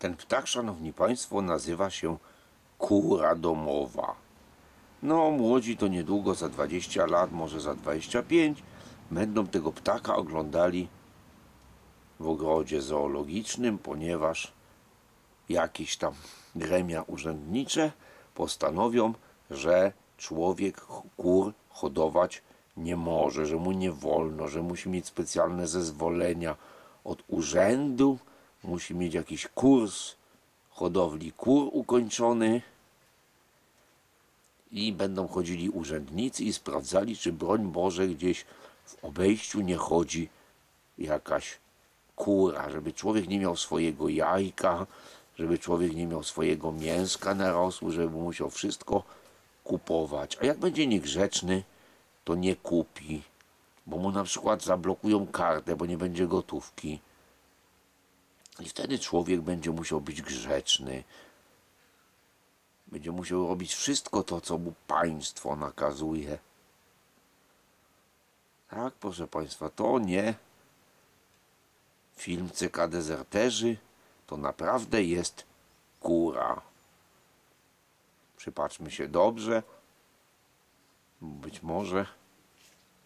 Ten ptak, szanowni państwo, nazywa się kura domowa. No, młodzi to niedługo, za 20 lat, może za 25, będą tego ptaka oglądali w ogrodzie zoologicznym, ponieważ jakieś tam gremia urzędnicze postanowią, że człowiek kur hodować nie może, że mu nie wolno, że musi mieć specjalne zezwolenia od urzędu, musi mieć jakiś kurs hodowli kur ukończony i będą chodzili urzędnicy i sprawdzali, czy broń Boże gdzieś w obejściu nie chodzi jakaś kura, żeby człowiek nie miał swojego jajka, żeby człowiek nie miał swojego mięska na rosół, żeby musiał wszystko kupować. A jak będzie niegrzeczny, to nie kupi, bo mu na przykład zablokują kartę, bo nie będzie gotówki. I wtedy człowiek będzie musiał być grzeczny. Będzie musiał robić wszystko to, co mu państwo nakazuje. Tak, proszę państwa, to nie film CK Dezerterzy, to naprawdę jest kura. Przypatrzmy się dobrze. Być może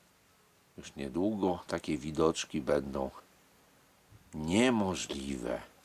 już niedługo takie widoczki będą niemożliwe.